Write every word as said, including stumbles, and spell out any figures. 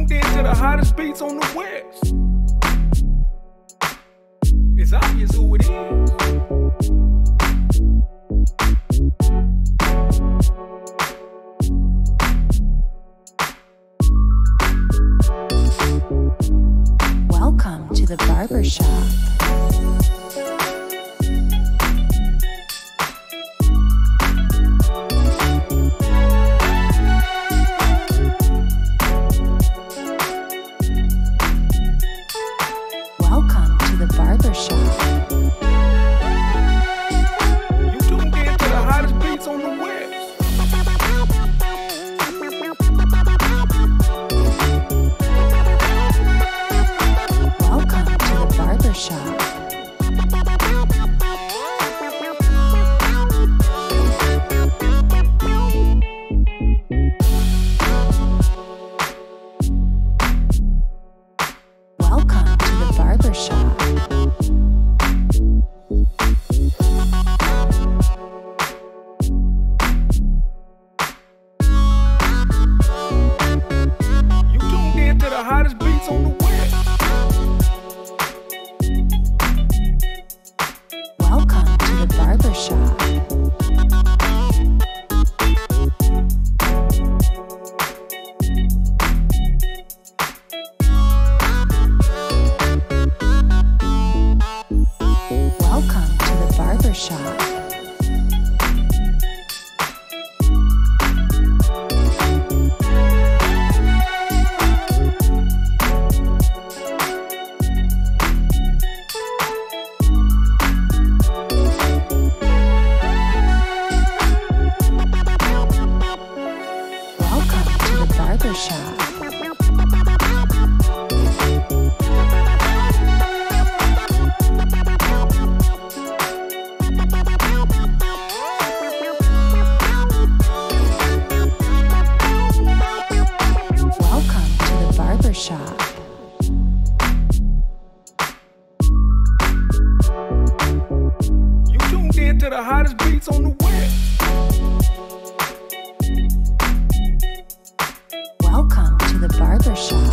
tuned in to the hottest beats on the west. It's obvious who it is. Welcome to the barbershop. Welcome to the barbershop. You tuned in to the hottest beats on the west. Welcome to the barbershop. Welcome to the barbershop. You tuned in to the hottest beats on the west. Welcome to the barbershop. Welcome to the barbershop. Welcome to the barbershop. Welcome to the barbershop. You tuned in to the hottest beats on the west. Welcome to the barbershop.